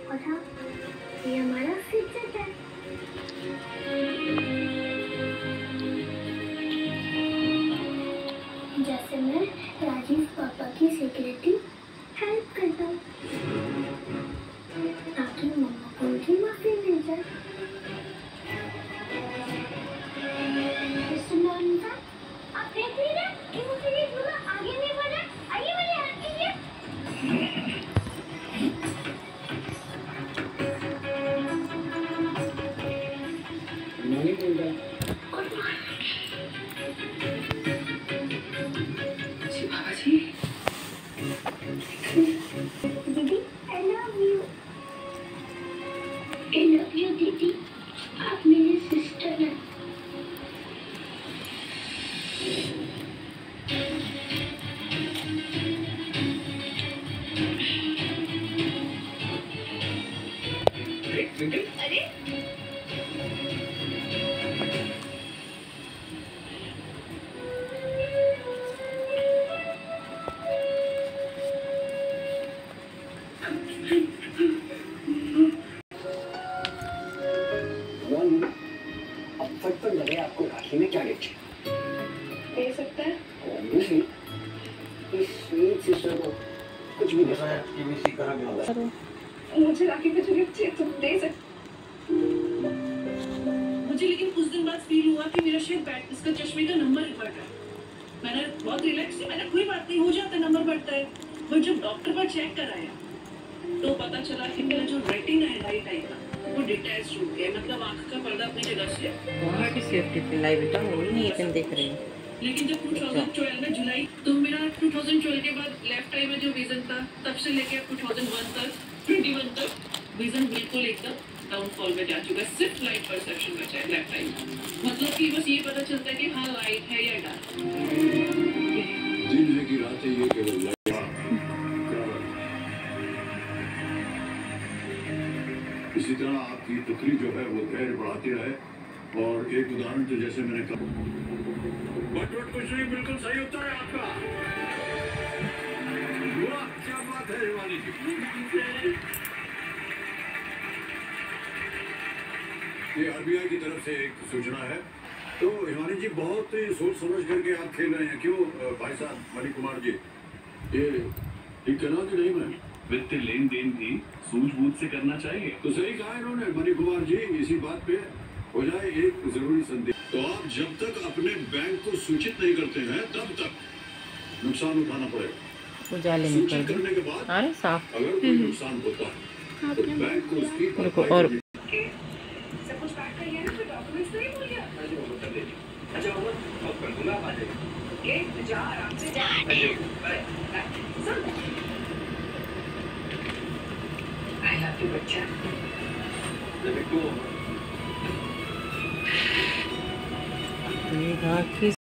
और हाँ, ये हमारा सीक्रेट है। जैसे मैं राजीव पापा की सिक्योरिटी हेल्प करता हूँ ताकि मम्मा को उनकी माफी मिल जाए। आप देख लीजिए कि मुझे ये झूला आगे नहीं बढ़ा। आइए मेरी हेल्प कीजिए। नहीं बोल रहा। जी बाबा जी। दीदी I love you। I love you दीदी, आप मेरी सिस्टर हैं। अरे अब तक तो लगे आपको राखी में क्या गिफ्ट दे सकता है? Obviously, इस स्वीट सिस्टर को कुछ भी देखा है केबीसी कहाँ गया है। मुझे राखी पे जो गिफ्ट चाहिए तुम दे सकते। मुझे लेकिन कुछ दिन बाद फील हुआ कि मेरा शायद इसका चश्मे का नंबर बढ़ रहा है। मैंने बहुत रिलैक्स किया, मैंने कोई बात नहीं, हो जाता है, नंबर बढ़ता है। पर जब डॉक्टर पर चेक कराया तो पता चला कि मेरा जो रेटिना है राइट आई का वो डिटैच हो गया, मतलब आंख का पर्दा अपनी जगह से वहाँ की सेफ्टी पिलाई बेटा वो ही नहीं अपन देख रहे हैं। लेकिन जब 2012 में जुलाई तो मेरा 2012 के बाद लेफ्ट आई में जो विजन था तब से लेके 2001 तक 21 तक विजन बिल्कुल एकदम डाउनफॉल में जा चुका है। सिर्फ लाइट परसेप्शन बचा है लेफ्ट आई, मतलब कि बस ये पता चलता है कि हाँ लाइट है या डार्क। दिन है कि रात है, ये केवल इसी तरह आपकी टुकड़ी जो है वो धैर्य बढ़ाती रहे। और एक उदाहरण तो जैसे मैंने कहा, बट कुछ नहीं, बिल्कुल सही उत्तर है आपका। वाह क्या बात है हिमानी जी। ये आरबीआई की तरफ से एक सूचना है। तो हिमानी जी बहुत ही सोच समझ करके आप खेल रहे हैं, क्यों भाई साहब मणि कुमार जी? ये ठीक कहना कि नहीं? मैं वित्तीय लेन देन भी सूझबूझ से करना चाहिए। तो सही कहा इन्होंने मणि कुमार जी। इसी बात पे हो जाए एक जरूरी संदेश। तो आप जब तक अपने बैंक को सूचित नहीं करते हैं तब तक नुकसान उठाना पड़ेगा। उजाले में सूचित करने के बाद अरे साफ अगर कोई नुकसान होता है तो बैंक को उसकी रुको और सब कुछ पैक करिए ना, फिर डॉक्यूमेंट्स नहीं भूल गया। अच्छा वो अब कर दूंगा आ जाएगा। ओके जा आराम से जा। आई लव यू बच्चा। देखो ये